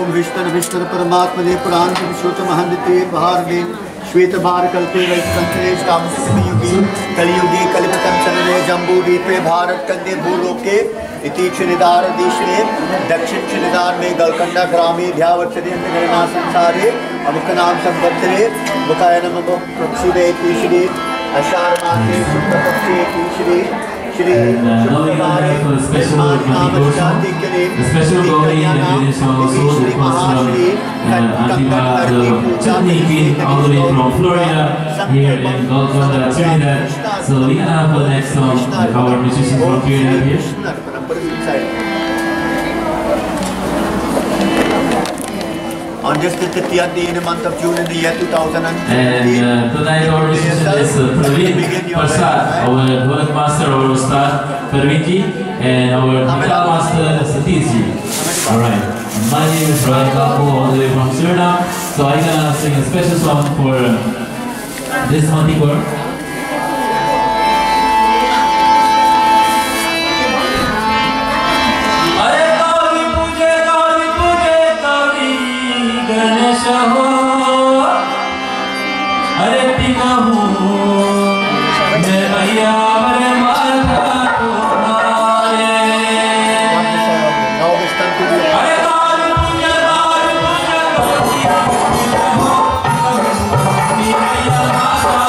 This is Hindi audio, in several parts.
विष्णु परमात्मने पुराण विश्रुतमहन्दिते भारते श्वेत भार कल्पे वैष्णवे युगे कलियुगे कलिपतन चलने जम्बूद्वीपे भारत कंदे भूलोके इति क्षणिदार देशे दक्षिण क्षणिदार में गलकंडा ग्रामे ध्यावत्सरे अंतगणना संसारे अमुक नाम संवत्सरे मुखाय नमः प्रक्षुदे तीसरे आषाढ़ मासे शुक्ल पक्षे तीसरे Shri शुक्रवारे the special glory and evidence also the Antigua all the way from Florida here in Golconda, Trinidad. So we have the next song by our musicians from Trinidad here. On just the 30th month of June in the year 2000. And tonight our musician is Praveen Prasad, our dholak master, our Ustad Parveenji, and our guitar master Satishji. Alright, my name is Ryan Kapo, all the way from Suriname. So I'm gonna sing a special song for this Antigua. अरे पिता हूँ मैं भैया मेरे माता तुम्हारे अरे तार पूजा भैया माता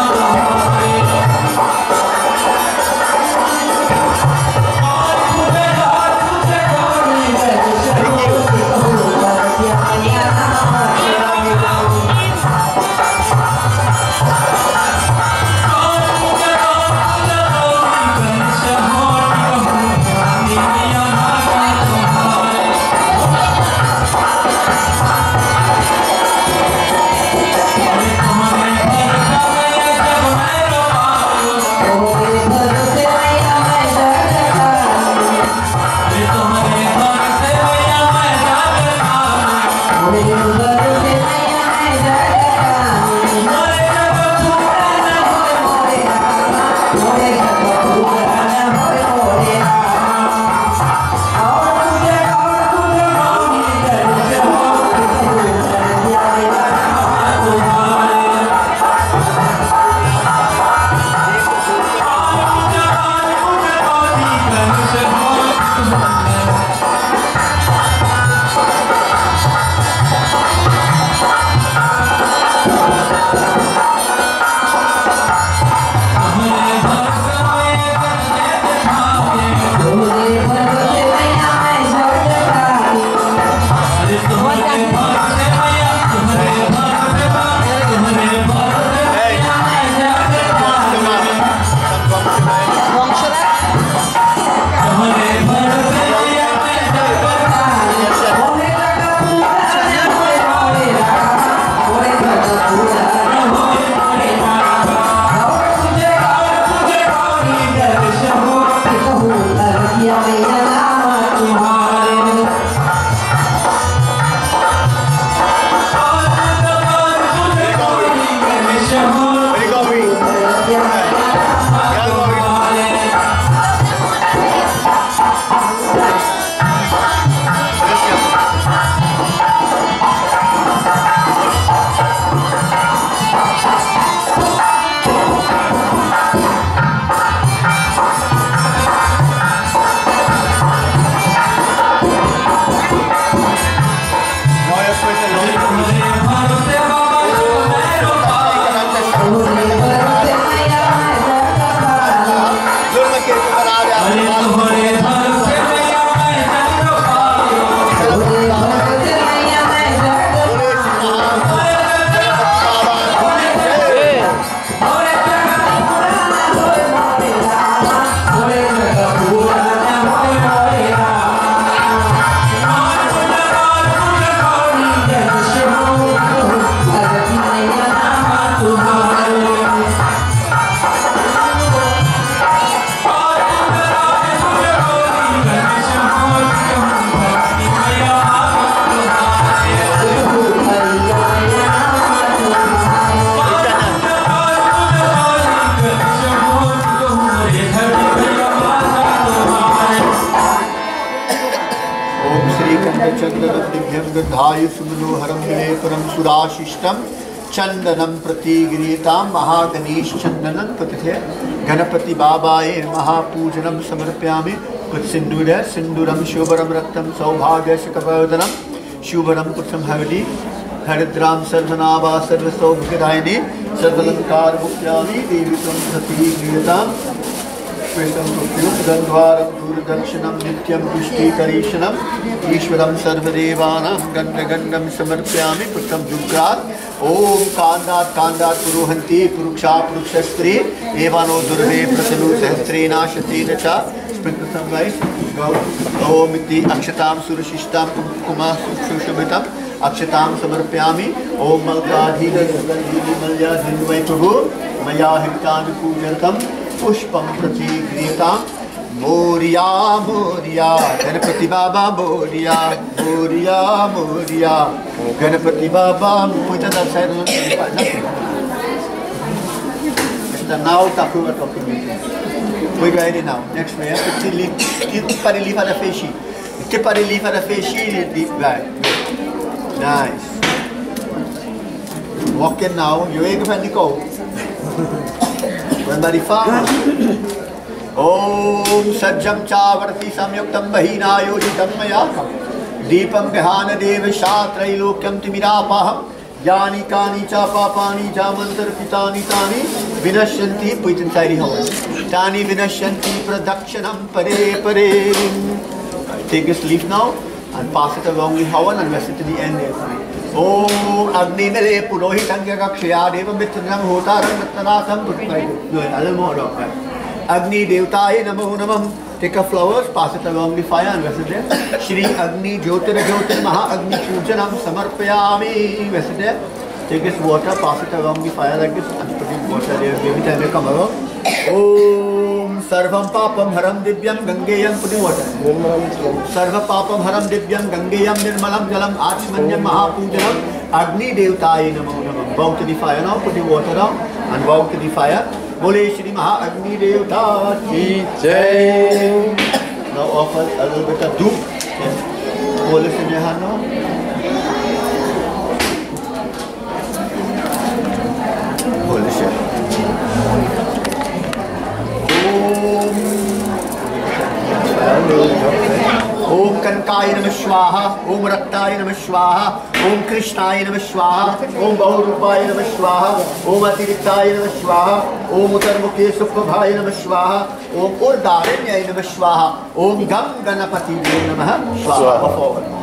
ओम श्री कंदचंद्रभ्यं गद्धाय सुमनोहरं विलेपरं सुराशिष्टं चंदनं प्रति गृहीतां महागणेश चंदनं प्रतिथे गणपति बाबाय महापूजनं समर्पयामि। सिंदूर सिंदूरम शुभरम रक्तम सौभाग्य शकवर्धनम शुभरम पुत्रम हवि हरिद्राम सर्वनाभा सर्वसौभाग्यदायिनी सर्वलंकार मुक्त्यानि देवी त्वं प्रतिगृहीतां श्वेतं गन्धद्वारं दूरदर्शनं नित्यं पुष्टिकरीशनम् ईश्वरं सर्वदेवानां गन्धगन्धं समर्पयामि। पुत्रं जुग्रात् ओम कांदात् कांदात् पुरोहन्ति पुरुषा पुरुषस्त्री एवानो दुर्वे प्रतनु सहस्रेणाशतेन च स्पृक्तं वै ओम इति अक्षतां सुरशिष्टां कुङ्कुमा सुशोभितम् अक्षतां समर्पयामि। ओम मल्याधिन्वै प्रभु मया हितानुपूजनं पुष्पं प्रति गृहीतां मोरिया मोरिया गणपति बाबा मोरिया मोरिया मोरिया गणपति बाबा पूजा now tapu are talking we go ahead now next way tip pare leave the face tip pare leave the face deep back nice walk in now you ain't going to go when body far ओम सज्जं चावर्ति संयुक्तं बहिनायोजितं मया दीपं गहान देव शात्रैलोक्यं तिमिरापहं यानि कानि च पापानि जामन्तर्पितानि तानि विनश्यन्ति पुइतिंसारी हवन तानि विनश्यन्ति प्रदक्षिणं परे परे। Take this leaf now and pass it along the havan and rest it to the end there. Om Agni Mele Purohitam Gakshya Devam Mitranam Hotaram Ratanatam Putpai. Do it a little more of that. Agni Devtaye Namo Namam. Take a flowers, pass it along the fire and rest it there. Shri Agni Jyotir Jyotir Maha Agni Pujanam Samarpayami. Rest it there. Take this water, pass it along the fire like this and put in water there. Every time you come around. Om Sarvam Papam Haram Divyam Gangeyam. Put in water. Sarva Papam Haram Divyam Gangeyam Nirmalam Jalam Achmanyam Mahapujanam. Agni Devtaye Namo Namam. Bow to the fire now, put the water down and bow to the fire. बोले श्री महाअग्नि देवता की जय। Now offer a little bit of धूप। बोले से जहानो। बोले से। ओम कनकाय नमः स्वाहा ओम रक्ताय नमः स्वाहा ओम कृष्णाय नमः स्वाहा ओम बहुरूपाय नमः स्वाहा ओम अतिरिक्ताय नमः स्वाहा ओम उत्तरमुखे सुप्रभाय नमः स्वाहा ओम उर्दारण्याय नमः स्वाहा ओम गम गणपति नमः स्वाहा।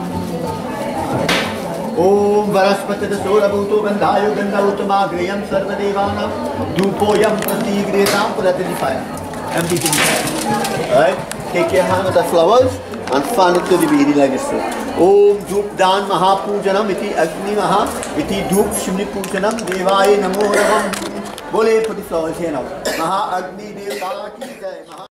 ओम वरस्पतिर्सौरभूतो गन्धाय गन्धौतमाग्रेयं सर्वदेवानां धूपोऽयं प्रतिगृहीतां पुरतनिपाय। Right? Take your hand with the flowers and fan it to the baby like this. Om Dhup Dan Mahapujanam iti Agni Maha iti Dhup Shimni Pujanam Devaye Namo Namam. Bole, put the flowers here now. Maha Agni Devta ki jai.